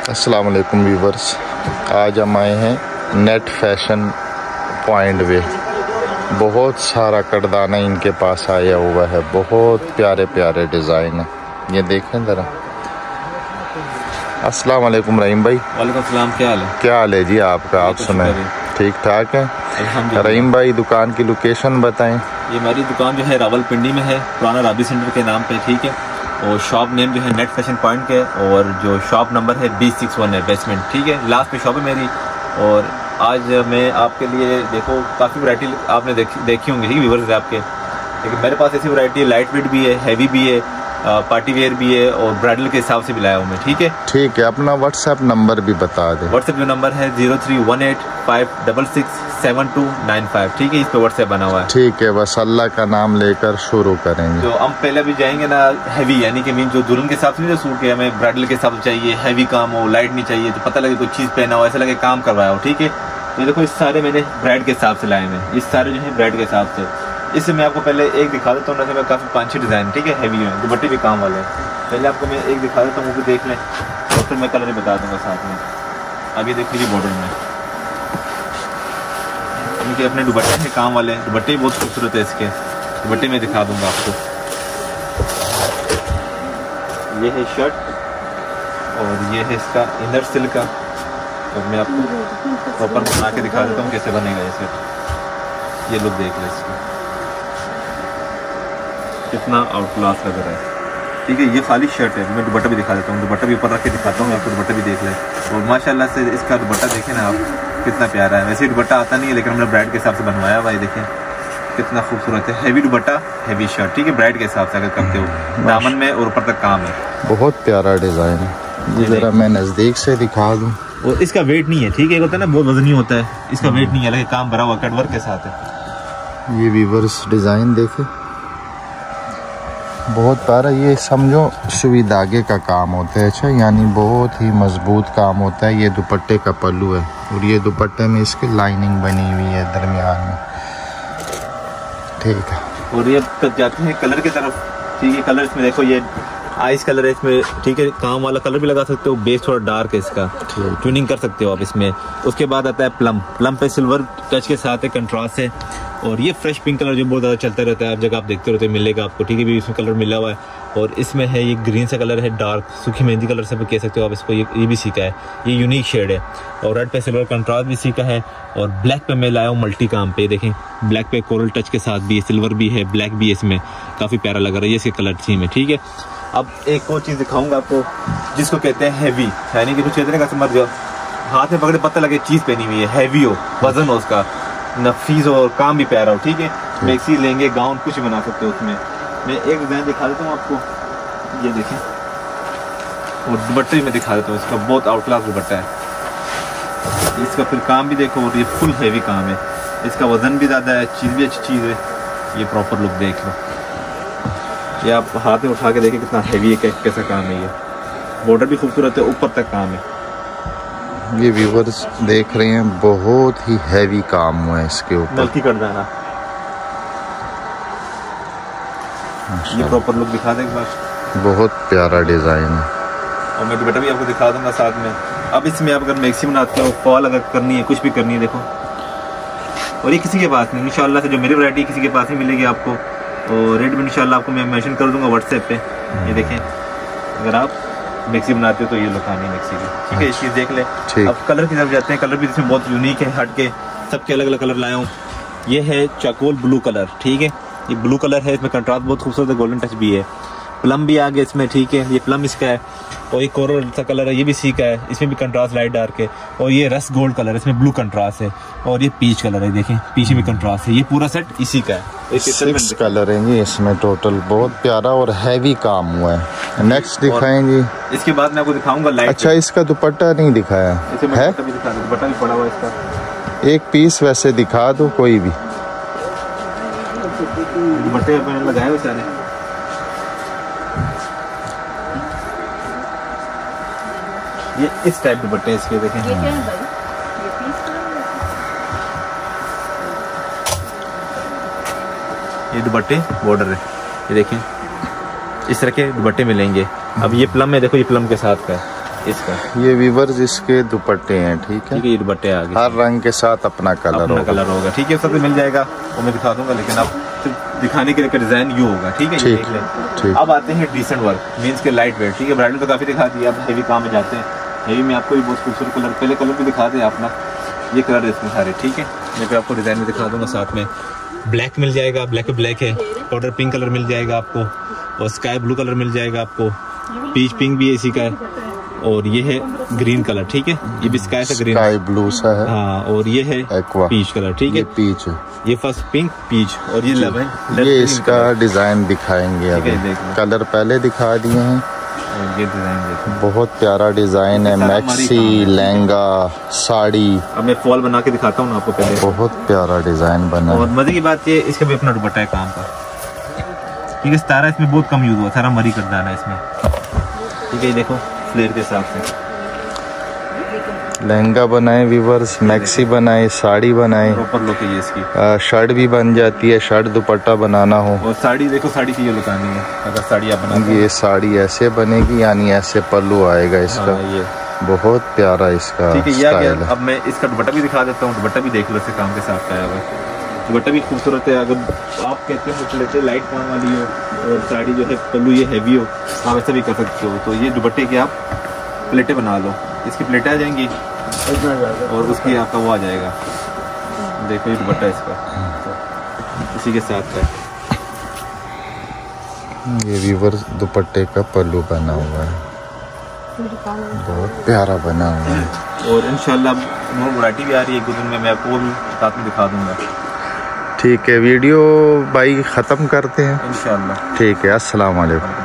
अस्सलाम वालेकुम व्यूवर्स, आज हम आए हैं नेट फैशन पॉइंट वे। बहुत सारा कटदाना इनके पास आया हुआ है, बहुत प्यारे प्यारे डिज़ाइन है। ये देखें ज़रा। अस्सलाम वालेकुम रहीम भाई। वालेकुम सलाम, क्या हाल है? क्या हाल है जी आपका? आप सुनाएं? ठीक ठाक है रहीम भाई। दुकान की लोकेशन बताएं। ये हमारी दुकान जो है रावलपिंडी में है, पुराना राबी सेंटर के नाम पे, ठीक है। और शॉप नेम जो है नेट फैशन पॉइंट के, और जो शॉप नंबर है B61 है, बेसमेंट, ठीक है। लास्ट में शॉप है मेरी। और आज मैं आपके लिए देखो काफ़ी वैरायटी आपने देखी होंगी, ठीक है व्यूअर्स आपके। लेकिन मेरे पास ऐसी वैरायटी है, लाइट वेट भी है, हैवी भी है, पार्टी वेयर भी है, और ब्राइडल के हिसाब से भी लाया हूँ मैं, ठीक है। ठीक है, अपना व्हाट्सएप नंबर भी बता दें। व्हाट्सएप जो नंबर है 031856679295, ठीक है। इस पे व्हाट्सएप बना हुआ है। ठीक है, बस अल्लाह का नाम लेकर शुरू करेंगे। तो हम पहले भी जाएंगे ना हैवी, यानी कि मीन जो दुल्हन के हिसाब से नहीं, जो सूट के हमें ब्राइडल के हिसाब से चाहिए, हैवी काम हो, लाइट नहीं चाहिए, तो पता लगे कोई चीज़ पहना हो, ऐसा लगे काम करवाया हो, ठीक है। तो देखो इस सारे मैंने ब्राइड के हिसाब से लाए हैं, इस सारे जो है ब्राइड के हिसाब से। इससे मैं आपको पहले एक दिखा देता हूँ, मैं काफ़ी 5-6 डिज़ाइन, ठीक है, हैवी है, दुपट्टे भी काम वाले हैं। पहले आपको मैं एक दिखा देता हूँ, वो भी देख लें, और फिर मैं कलर ही बता दूँगा साथ में। आगे देख लीजिए बॉर्डर में, इनके अपने दुपट्टे हैं काम वाले, दुपट्टे भी बहुत खूबसूरत है इसके, दुपट्टे में दिखा दूँगा आपको। ये है शर्ट, और ये है इसका इनर सिल्क का, और मैं आपको प्रॉपर बना के दिखा देता हूँ कैसे बनेगा ये सेट। ये लोग देख लें इसको, कितना आउट क्लास लग रहा है, ठीक है। ये खाली शर्ट है, मैं दुपट्टा भी दिखा देता हूँ, दुपट्टा भी ऊपर रख के दिखाता हूँ आपको, दुपट्टा भी देख लें। और माशाल्लाह से इसका दुपट्टा देखें ना आप, कितना प्यारा है। वैसे ही दुपट्टा आता नहीं है, लेकिन हमने ब्राइड के हिसाब से बनवाया भाई, देखें कितना खूबसूरत है। हैवी दुपट्टा, हैवी शर्ट, ठीक है, ब्राइड के हिसाब से अगर करते हो, दामन में और ऊपर तक काम है। बहुत प्यारा डिज़ाइन है, ये ज़रा मैं नज़दीक से दिखा दूँ। और इसका वेट नहीं है, ठीक है, होता है ना बहुत वजनी होता है, इसका वेट नहीं है, अलग काम भरा हुआ कटवर्क के साथ है। ये वीवर्स डिज़ाइन देखे, बहुत प्यारा। ये समझो सुई धागे का काम होता है, अच्छा, यानी बहुत ही मजबूत काम होता है। ये दुपट्टे का पल्लू है, और ये दुपट्टे में इसकी लाइनिंग बनी हुई है दरमियान में, ठीक है। और ये जाते हैं कलर की तरफ, ठीक है। कलर इसमें देखो, ये आइस कलर है इसमें, ठीक है, काम वाला कलर भी लगा सकते हो, बेस थोड़ा डार्क है इसका, ट्विनिंग कर सकते हो आप इसमें। उसके बाद आता है प्लम, प्लम पे सिल्वर टच के साथ है, कंट्रास्ट है। और ये फ्रेश पिंक कलर जो बहुत ज़्यादा चलता रहता है, आप जगह आप देखते रहते मिलेगा आपको, ठीक है, भी इसमें कलर मिला हुआ है। और इसमें है ये ग्रीन सा कलर है, डार्क सूखी मेहंदी कलर से भी कह सकते हो आप इसको, ये भी सीखा है, ये यूनिक शेड है। और रेड पे सिल्वर कंट्रास्ट भी सीखा है। और ब्लैक पे मैं लाया हूँ मल्टी काम पे, देखें ब्लैक पे कोरल टच के साथ भी है, सिल्वर भी है, ब्लैक भी है, इसमें काफ़ी प्यारा लग रहा है, ये इसके कलर थीम है, ठीक है। अब एक और चीज़ दिखाऊंगा आपको, जिसको कहते हैं हैवी, यानी कि कुछ कहते हैं कस्टमर जो हाथ में पकड़े पता लगे चीज़ पहनी हुई है, हैवी हो, वजन हो उसका, नफीस हो, और काम भी प्यारा हो, ठीक है। मैक्सी लेंगे, गाउन कुछ बना सकते हो उसमें। मैं एक डिज़ाइन दिखा देता हूँ आपको, ये देखें, और दुपट्टे में दिखा देता हूँ इसका, बहुत आउट क्लास दुपट्टा है इसका। फिर काम भी देखो, और ये फुल हैवी काम है, इसका वजन भी ज़्यादा है, चीज़ भी अच्छी चीज़ है। ये प्रॉपर लुक देख लो, ये आप हाथ में उठा के देखें कितना हैवी है, कैसा काम है। ये बॉर्डर भी खूबसूरत है, ऊपर तक काम है। ये व्यूवर्स देख रहे हैं, बहुत ही हैवी काम हुआ है इसके ऊपर, नलकी कट जाना। ये प्रॉपर लुक दिखा दें एक बार, बहुत प्यारा डिज़ाइन है। और मैं दुपट्टा भी आपको दिखा दूंगा साथ में। अब इसमें आप अगर मैक्सी बनाते हो, फॉल अगर करनी है, कुछ भी करनी है, देखो। और ये किसी के पास नहीं, इंशाल्लाह से जो मेरी वैरायटी किसी के पास नहीं मिलेगी आपको। और रेट भी इंशाल्लाह आपको मैं मेंशन कर दूंगा व्हाट्सएप पे। ये देखें, अगर आप मैक्सी बनाते हो तो ये लोग आनी मैक्सी की, ठीक है। इस चीज़ देख ले। अब कलर की तरफ जाते हैं, कलर भी इसमें बहुत यूनिक है, हट के सबके अलग अलग कलर लाया हूँ। ये है चाकोल ब्लू कलर, ठीक है, ये ब्लू कलर है, इसमें कंट्रास्ट बहुत खूबसूरत है, गोल्डन टच भी है। प्लम भी आ गया इसमें, ठीक है, ये प्लम इसका है। और ये कोरल सा कलर है, ये भी सीखा है, इसमें भी कंट्रास्ट लाइट डार्क है। और ये रस गोल्ड कलर है, इसमें ब्लू कंट्रास्ट है। और ये पीच कलर है, देखें पीछे भी कंट्रास्ट है। ये पूरा सेट इसी का है, 6 कलर हैं इसमें टोटल, बहुत प्यारा और हैवी काम हुआ है। नेक्स्ट दिखाएंगे, इसके बाद मैं आपको दिखाऊंगा लाइट। अच्छा, इसका दुपट्टा नहीं दिखाया है, दुपट्टा भी पड़ा हुआ है इसका। एक पीस वैसे दिखा दो कोई भी। दुपट्टे मैंने लगाए हुए सारे, ये इस टाइप दुपट्टे इसके, देखें। ये क्या है भाई? ये दुपट्टे बॉर्डर है, ये देखें, इस तरह के दुपट्टे मिलेंगे। अब ये प्लम है, देखो ये प्लम के साथ का है, इसका। ये वीवर्स इसके दुपट्टे हैं, ठीक है, ये दुपट्टे आ गए, हर रंग के साथ अपना कलर होगा। ठीक है, सब मिल जाएगा, वो मैं दिखा दूंगा, लेकिन अब दिखाने के लिए डिजाइन यू होगा। ठीक है, ठीक। अब आते हैं डिसेंट वर्क, मीन्स के लाइट वेट। ठीक है, ब्राइडल तो काफी दिखा दिया, अब हेवी काम में जाते हैं। हेवी में आपको भी बहुत खूबसूरत कलर, पहले कलर भी दिखा दें अपना, ये कलर है इसमें सारे। ठीक है, मैं फिर आपको डिजाइन में दिखा दूंगा। साथ में ब्लैक मिल जाएगा, ब्लैक है, पाउडर पिंक कलर मिल जाएगा आपको, और स्काई ब्लू कलर मिल जाएगा आपको, पीच पिंक भी इसी का है, और ये है ग्रीन कलर। ठीक है, ये भी स्काई सा ग्रीन, स्काई ब्लू सा है, हाँ, और ये है पीच कलर। ठीक है, पीच, ये फर्स्ट पिंक पीच, और ये ये इसका डिजाइन दिखाएंगे अभी। कलर पहले दिखा दिए हैं, और ये डिजाइन देखो, बहुत प्यारा डिजाइन है, मैक्सी, लहंगा, साड़ी। अब मैं फॉल बना के दिखाता हूँ आपको पहले, बहुत प्यारा डिजाइन बना। और मजे की बात ये, इसका भी अपना दुपट्टा है काम का। ठीक है, सतारा इसमें बहुत कम यूज हुआ, सारा मरी कर डाला है इसमें। ठीक है, ये देखो फ्लेयर के हिसाब से लहंगा बनाए वीवर्स, मैक्सी बनाए, साड़ी बनाए, प्रॉपर लुक है ये इसकी। शर्ट भी बन जाती है, शर्ट दुपट्टा बनाना हो। और साड़ी देखो, साड़ी की ये लुक आनी है अगर साड़ी आप बनाते, ये साड़ी ऐसे बनेगी, यानी ऐसे पल्लू आएगा इसका। ये बहुत प्यारा इसका स्टाइल है। अब मैं इसका दुपट्टा भी दिखा देता हूँ, दुपट्टा भी देख लो, इसके काम के साथ आया हुआ है। दुपट्टा भी खूबसूरत है, अगर आप कहते हो लेते लाइट काम वाली हो और साड़ी जो है पल्लू ये हैवी हो, आप ऐसा भी कर सकते हो। तो ये दुपट्टे की आप प्लेटें बना लो, इसकी प्लेटें आ जाएंगी और उसकी आपका वो आ जाएगा। देखो ये दुपट्टा इसका इसी के साथ है। ये वीवर्स दुपट्टे का पल्लू बना हुआ है, बहुत प्यारा बना हुआ है। और इंशाल्लाह मोर वैरायटी भी आ रही है, एक दो दिन में मैं आपको वो भी साथ में दिखा दूंगा। ठीक है, वीडियो भाई ख़त्म करते हैं इंशाल्लाह। ठीक है, अस्सलाम वालेकुम।